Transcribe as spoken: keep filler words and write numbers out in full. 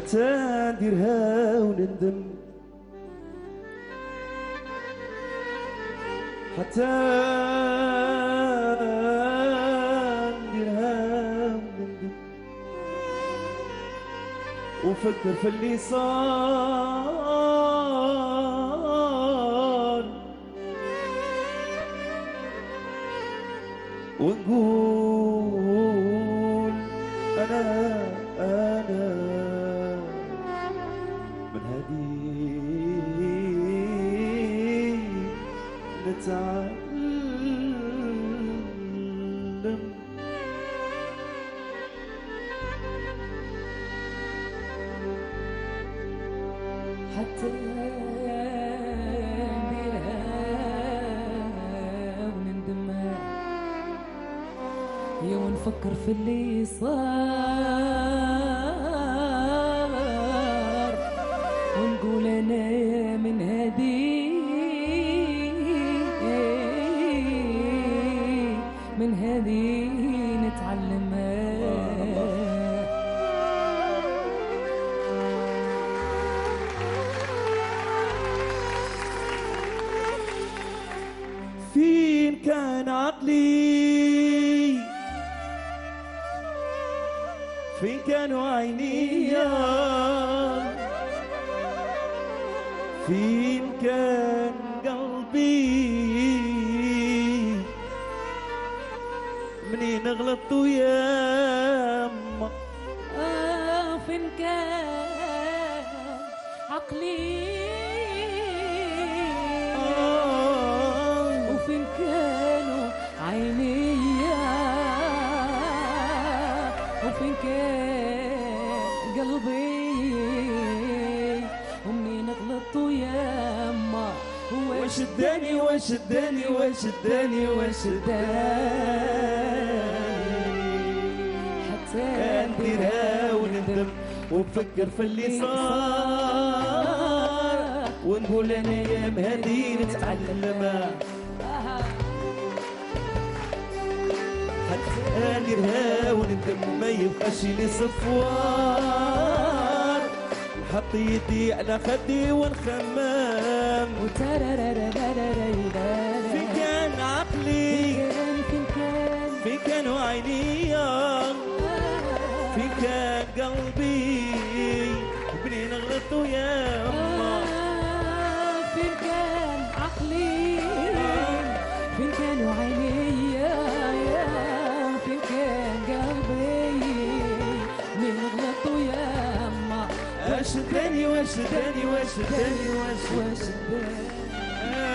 حتى نديرها ونندم، حتى نديرها ونندم، وفكر في اللي صار، ونقول أنا أنا من هذه نتعلم. حتى نديرها ونندمها، يا ونفكر في اللي صار، ونقول انا من هذه من هذه نتعلمها. فين كان عقلي، فين كانوا عيني، فين كان قلبي منين غلطت ياما. آه فين كان عقلي، آه وفين كانوا عيني، وفين كان قلبي، ومنين غلطت ياما. وش اداني وش اداني وش اداني وش اداني، حتى نديرها وندم، وبفكر في اللي صار، ونقول انا يا مهدي نتعلمها. حتى نديرها وندم، ما يبقاش لي صفوار، نحط يدي على خدي ونخمم. فين كان عقلي، فين كان فين كانوا عيني، فين كان قلبي منين غلطوا ياما. فين كان عقلي، فين كانوا عيني، فين كان قلبي، منين غلطوا ياما. واش داني واش داني واش داني واش واش داني